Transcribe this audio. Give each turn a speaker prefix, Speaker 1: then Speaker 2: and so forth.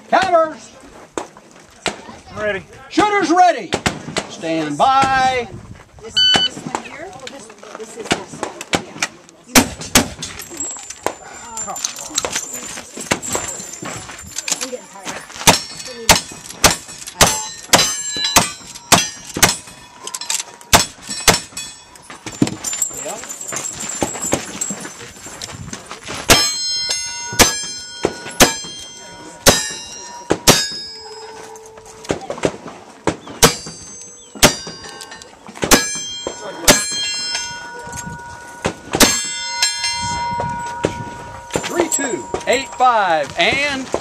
Speaker 1: Counters.
Speaker 2: I'm ready.
Speaker 1: Shooters ready. Stand by.
Speaker 3: This one here? Oh, this is this one. Yeah. I'm getting tired.
Speaker 1: Yep. Three, 2, 8, 5, and